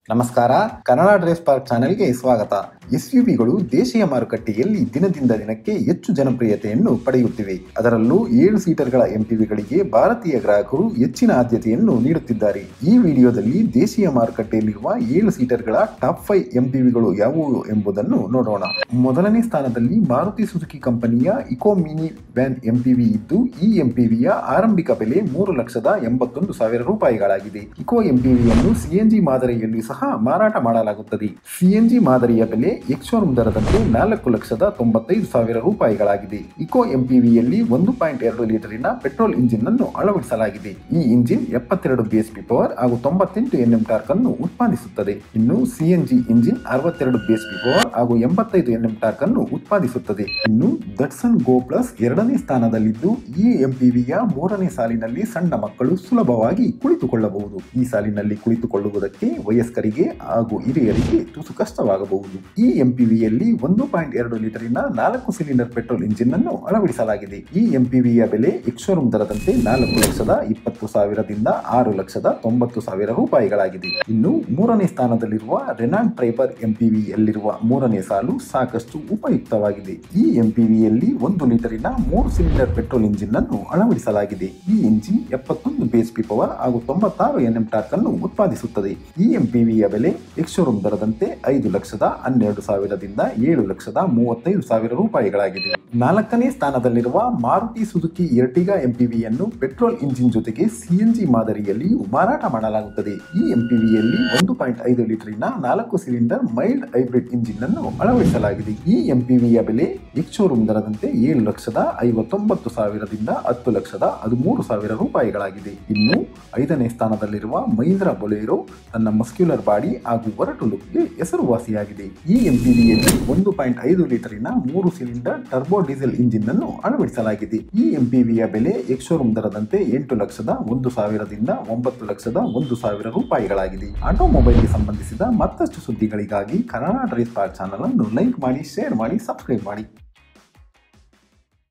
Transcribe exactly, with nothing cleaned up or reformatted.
ನಮಸ್ಕಾರ, Kannada Drèze park ಚಾನೆಲ್ಗೆ ಸ್ವಾಗತ. ಎಸ್ಯುವಿಗಳು ದೇಶೀಯ ಮಾರುಕಟ್ಟೆಯಲ್ಲಿ ದಿನದಿಂದ ದಿನಕ್ಕೆ ಹೆಚ್ಚು ಜನಪ್ರಿಯತೆಯನ್ನು ಪಡೆಯುತ್ತಿವೆ. ಅದರಲ್ಲೂ ಏಳು ಸೀಟರ್ಗಳ ಎಂಪಿವಿಗಳಿಗೆ ಭಾರತೀಯ ಗ್ರಾಹಕರು ಹೆಚ್ಚಿನ ಆದ್ಯತೆಯನ್ನು ನೀಡುತ್ತಿದ್ದಾರೆ. ಈ ವಿಡಿಯೋದಲ್ಲಿ ದೇಶೀಯ ಮಾರುಕಟ್ಟೆಯಲ್ಲಿರುವ ಏಳು ಸೀಟರ್ಗಳ ಟಾಪ್ ಫೈವ್ ಎಂಪಿವಿಗಳು ಯಾವುವು ಎಂಬುದನ್ನು ನೋಡೋಣ. ಮೊದಲನೇ ಸ್ಥಾನದಲ್ಲಿ ಮಾರುತಿ ಸುಜುಕಿ ಕಂಪನಿಯ ಇಕೋ ಮಿನಿ ವ್ಯಾನ್ ಎಂಪಿವಿ ಇದ್ದು, ಈ ಎಂಪಿವಿಯ ಆರಂಭಿಕ ಬೆಲೆ ಮೂರು ಲಕ್ಷದ ಎಂಬತ್ತೊಂದು ಸಾವಿರ ರೂಪಾಯಿಗಳಾಗಿದೆ. ಇಕೋ ಎಂಪಿವಿಯನ್ನು ಸಿಎನ್ಜಿ ಮಾದರಿಯಲ್ಲಿ ಸಹ ಮಾರಾಟ ಮಾಡಲಾಗುತ್ತದೆ. ಸಿಎನ್ಜಿ ಮಾದರಿಯ ಬೆಲೆ ಎಕ್ಸ್-ಶೋರೂಮ್ ದರದಂತೆ ನಾಲ್ಕು ಲಕ್ಷದ ತೊಂಬತ್ತೈದು ಸಾವಿರ ರೂಪಾಯಿಗಳಾಗಿದೆ. ಇಕೋ ಎಂಪಿವಿಯಲ್ಲಿ ಒಂದು ಪಾಯಿಂಟ್ ಎರಡು ಲೀಟರಿನ ಪೆಟ್ರೋಲ್ ಇಂಜಿನ್ ಅನ್ನು ಅಳವಡಿಸಲಾಗಿದೆ. ಈ ಇಂಜಿನ್ ಎಪ್ಪತ್ತೆರಡು ಬಿಎಸ್ಪಿ ಪವರ್ ಹಾಗೂ ತೊಂಬತ್ತೆಂಟು ಎನ್ಎಂ ಟಾರ್ಕ್ ಅನ್ನು ಉತ್ಪಾದಿಸುತ್ತದೆ. ಇನ್ನು ಸಿಎನ್ಜಿ ಇಂಜಿನ್ ಅರವತ್ತೆರಡು ಬಿಎಸ್ಪಿ ಪವರ್ ಹಾಗೂ ಎಂಬತ್ತೈದು ಎನ್ಎಂ ಟಾರ್ಕ್ ಅನ್ನು ಉತ್ಪಾದಿಸುತ್ತದೆ. ಇನ್ನು ದಟ್ಸನ್ ಗೋ ಪ್ಲಸ್ ಎರಡನೇ ಸ್ಥಾನದಲ್ಲಿದ್ದು, ಈ ಎಂಪಿವಿಯ ಮೂರನೇ ಸಾಲಿನಲ್ಲಿ ಸಣ್ಣ ಮಕ್ಕಳು ಸುಲಭವಾಗಿ ಕುಳಿತುಕೊಳ್ಳಬಹುದು. ಈ ಸಾಲಿನಲ್ಲಿ ಕುಳಿತುಕೊಳ್ಳುವುದಕ್ಕೆ ವಯಸ್ಕರಿಗೆ ಹಾಗೂ ಹಿರಿಯರಿಗೆ ತುಸು ಕಷ್ಟವಾಗಬಹುದು. ಈ ಎಂಪಿವಿಯಲ್ಲಿ ಒಂದು ಪಾಯಿಂಟ್ ಎರಡು ಲೀಟರಿನ ನಾಲ್ಕು ಸಿಲಿಂಡರ್ ಪೆಟ್ರೋಲ್ ಇಂಜಿನ್ ಅನ್ನು ಅಳವಡಿಸಲಾಗಿದೆ. ಈ ಎಂಪಿವಿಯ ಬೆಲೆ ಎಕ್ಸ್-ಶೋರೂಮ್ ದರದಂತೆ ನಾಲ್ಕು ಲಕ್ಷದ ಇಪ್ಪತ್ತು ಸಾವಿರದಿಂದ ಆರು ಲಕ್ಷದ ತೊಂಬತ್ತು ಸಾವಿರ ರೂಪಾಯಿಗಳಾಗಿದೆ. ಇನ್ನು ಮೂರನೇ ಸ್ಥಾನದಲ್ಲಿರುವ ರೆನಾಲ್ಟ್ ಟ್ರೈಬರ್ ಎಂಪಿವಿಯಲ್ಲಿರುವ ಮೂರನೇ ಸಾಲು ಸಾಕಷ್ಟು ಉಪಯುಕ್ತವಾಗಿದೆ. ಈ ಎಂಪಿವಿಯಲ್ಲಿ ಒಂದು ಲೀಟರಿನ ಮೂರು ಸಿಲಿಂಡರ್ ಪೆಟ್ರೋಲ್ ಇಂಜಿನ್ ಅನ್ನು ಅಳವಡಿಸಲಾಗಿದೆ. ಈ ಇಂಜಿನ್ ಎಪ್ಪತ್ತೊಂದು ಬಿಎಸ್ಪಿ ಪವರ್ ಹಾಗೂ ತೊಂಬತ್ತಾರು ಎನ್ಎಂ ಟಾರ್ಕ್ ಅನ್ನು ಉತ್ಪಾದಿಸುತ್ತದೆ. ಈ ಎಂಪಿವಿಯ ಬೆಲೆ ಎಕ್ಸ್-ಶೋರೂಮ್ ದರದಂತೆ ಐದು ಲಕ್ಷದ ಹನ್ನೆರಡು ಸಾವಿರದಿಂದ ಏಳು ಲಕ್ಷದ ಮೂವತ್ತೈದು ಸಾವಿರ ರೂಪಾಯಿಗಳಾಗಿದೆ. ನಾಲ್ಕನೇ ಸ್ಥಾನದಲ್ಲಿರುವ ಮಾರುತಿ ಸುಜುಕಿ ಎರ್ಟಿಗಾ ಎಂಪಿವಿಯನ್ನು ಪೆಟ್ರೋಲ್ ಇಂಜಿನ್ ಜೊತೆಗೆ ಸಿಎನ್ಜಿ ಮಾದರಿಯಲ್ಲಿಯೂ ಮಾರಾಟ ಮಾಡಲಾಗುತ್ತದೆ. ಈ ಎಂಪಿವಿಯಲ್ಲಿ ಒಂದು ಪಾಯಿಂಟ್ ಐದು ಲೀಟರಿನ ನಾಲ್ಕು ಸಿಲಿಂಡರ್ ಮೈಲ್ಡ್ ಹೈಬ್ರಿಡ್ ಇಂಜಿನ್ ಅನ್ನು ಅಳವಡಿಸಲಾಗಿದೆ. ಈ ಎಂಪಿವಿಯ ಬೆಲೆ ಎಕ್ಸ್-ಶೋರೂಮ್ ದರದಂತೆ ಏಳು ಲಕ್ಷದ ಐವತ್ತೊಂಬತ್ತು ಸಾವಿರದಿಂದ ಹತ್ತು ಲಕ್ಷದ ಹದಿಮೂರು ಸಾವಿರ ರೂಪಾಯಿಗಳಾಗಿದೆ. ಇನ್ನು ಐದನೇ ಸ್ಥಾನದಲ್ಲಿರುವ ಮಹೀಂದ್ರಾ ಬೊಲೆರೋ ತನ್ನ ಮಸ್ಕ್ಯುಲರ್ ಬಾಡಿ ಹಾಗೂ ಒರಟು ಲುಕ್ಗೆ ಹೆಸರುವಾಸಿಯಾಗಿದೆ. ಈ ಎಂಪಿವಿಯಲ್ಲಿ ಒಂದು ಪಾಯಿಂಟ್ ಐದು ಲೀಟರಿನ ಮೂರು ಸಿಲಿಂಡರ್ ಟರ್ಬೋ ಡೀಸೆಲ್ ಇಂಜಿನ್ ಅನ್ನು ಅಳವಡಿಸಲಾಗಿದೆ. ಈ ಎಂಪಿವಿಯ ಬೆಲೆ ಎಕ್ಸ್-ಶೋರೂಮ್ ದರದಂತೆ ಎಂಟು ಲಕ್ಷದ ಒಂದು ಸಾವಿರದಿಂದ ಒಂಬತ್ತು ಲಕ್ಷದ ಒಂದು ಸಾವಿರ ರೂಪಾಯಿಗಳಾಗಿದೆ. ಆಟೋಮೊಬೈಲ್ಗೆ ಸಂಬಂಧಿಸಿದ ಮತ್ತಷ್ಟು ಸುದ್ದಿಗಳಿಗಾಗಿ ಕನ್ನಡ ಡ್ರೇಸ್ ಪಾರ್ಕ್ ಚಾನಲ್ ಅನ್ನು ಲೈಕ್ ಮಾಡಿ, ಶೇರ್ ಮಾಡಿ, ಸಬ್ಸ್ಕ್ರೈಬ್ ಮಾಡಿ.